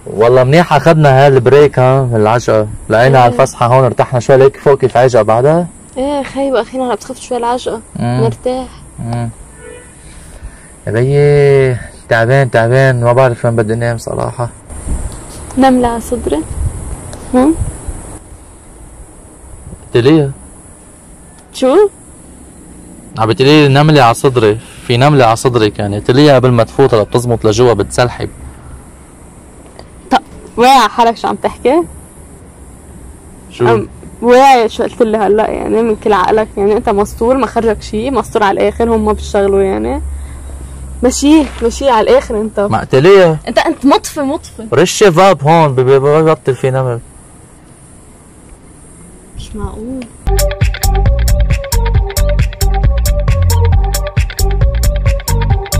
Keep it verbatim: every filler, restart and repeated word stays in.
والله منيح اخذنا هالبريك ها العجقه، لقينا ايه. على الفسحه هون ارتحنا شوي. ليك فوق كيف عجقه بعدها؟ ايه خي واخيرا عم بتخف شوي العجقه، نرتاح. امم يا بيي تعبان تعبان، ما بعرف وين بدي انام صراحه. نملة على صدري. هم؟ قلت لي شو؟ عم بتقولي لي نملة على صدري، في نملة على صدرك يعني، قلت لي قبل ما تفوت ولا بتزمط لجوا بتسلحب. طب واعي حالك شو عم تحكي؟ شو؟ واعي شو قلت لي هلا يعني من كل عقلك، يعني انت مسطول ما خرجك شيء، مسطول على الاخر، هم ما بيشتغلوا يعني. مشيه مشيه على الاخر انت. ما قلت لي انت انت مطفي مطفي. رش فاب هون ببطل في نمل. مش معقول.